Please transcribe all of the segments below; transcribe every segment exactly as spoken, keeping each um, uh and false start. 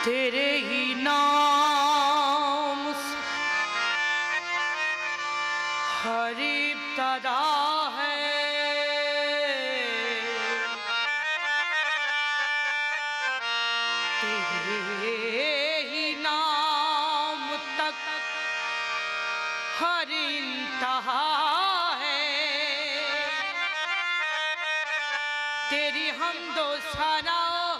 तेरे ही नाम से हर इब्तिदा है, तेरे ही नाम तक हर इंतहा है। तेरी हम्दो सना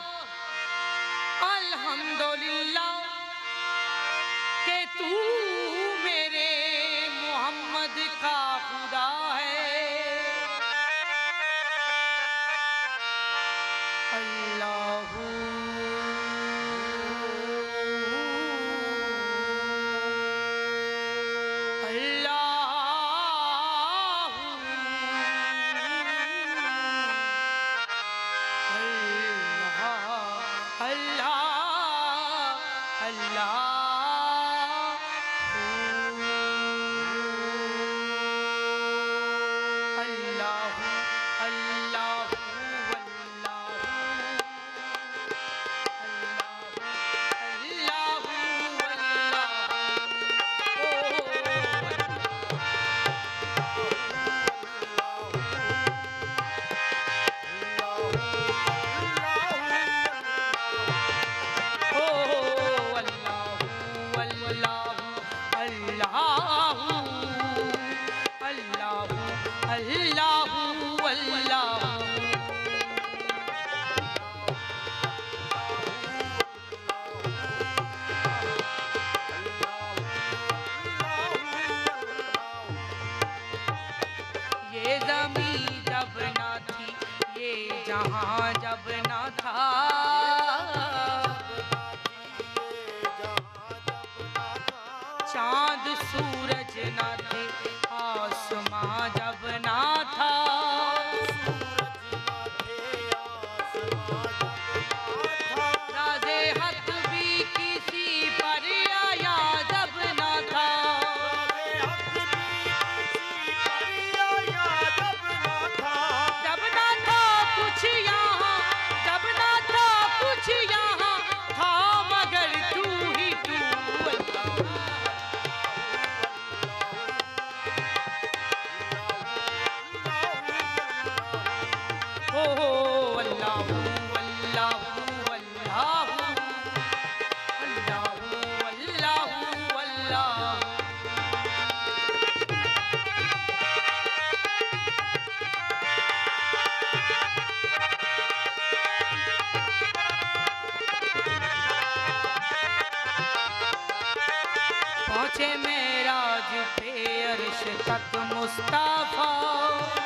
अल्हम्दुलिल्लाह के तू मेरे मोहम्मद का खुदा है। अल्लाहू जहाँ जब ना था, चांद सूरज ना थे, आसमां जब ना था, राज़े हक भी किसी पर आया जब ना था, जब ना था कुछ यहाँ, जब ना था कुछ यहाँ था मगर तू ही तू। ओ अल्लाहू अल्लाहू अल्लाहू अल्लाहू अल्लाहू अल्लाहू। पहुँचे मेराज पे अर्श तक मुस्तफा,